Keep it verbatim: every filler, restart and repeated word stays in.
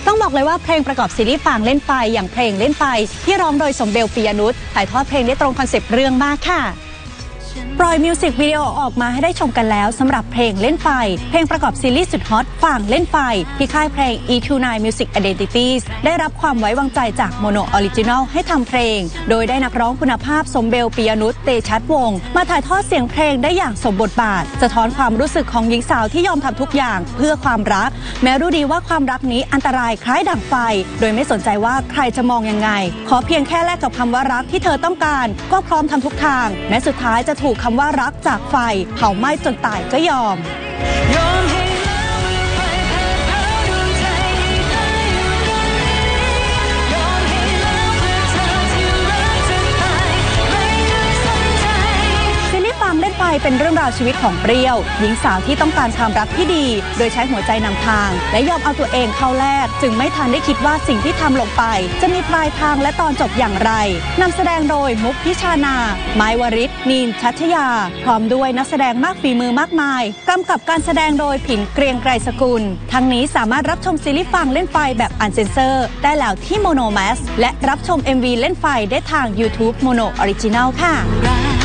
ต้องบอกเลยว่าเพลงประกอบซีรีส์ฟางเล่นไฟอย่างเพลงเล่นไฟที่ร้องโดยสมเด็จปิยนุชถ่ายทอดเพลงได้ตรงคอนเซปต์เรื่องมากค่ะปล่อยมิวสิกวิดีโอออกมาให้ได้ชมกันแล้วสำหรับเพลงเล่นไฟเพลงประกอบซีรีส์สุดฮอตฟางเล่นไฟที่ค่ายเพลง อี ทู ไนน์ Music Identities ได้รับความไว้วางใจจากโมโนออริจินอลให้ทำเพลงโดยได้นักร้องคุณภาพสมเด็จปิยนุชเตชัดวงศ์มาถ่ายทอดเสียงเพลงได้อย่างสมบทบาทสะท้อนความรู้สึกของหญิงสาวที่ยอมทำทุกอย่างเพื่อความรักแม้รู้ดีว่าความรักนี้อันตรายคล้ายดั่งไฟโดยไม่สนใจว่าใครจะมองยังไงขอเพียงแค่แลกกับคำว่ารักที่เธอต้องการก็พร้อมทำทุกทางแม้สุดท้ายจะถูกคำว่ารักจากไฟเผาไหม้จนตายก็ยอมเล่นไฟเป็นเรื่องราวชีวิตของเปรี้ยวหญิงสาวที่ต้องการความรักที่ดีโดยใช้หัวใจนำทางและยอมเอาตัวเองเข้าแลกจึงไม่ทันได้คิดว่าสิ่งที่ทำลงไปจะมีปลายทางและตอนจบอย่างไรนำแสดงโดยมุกพิชานาไม้วริศนีนชัชยาพร้อมด้วยนักแสดงมากฝีมือมากมายกำกับการแสดงโดยผินเกรียงไกรสกุลทั้งนี้สามารถรับชมซีรีส์ฟางเล่นไฟแบบอันเซนเซอร์ได้แล้วที่โมโนแมสและรับชม เอ็ม วี เล่นไฟได้ทาง YouTube โมโนออริจินัลค่ะ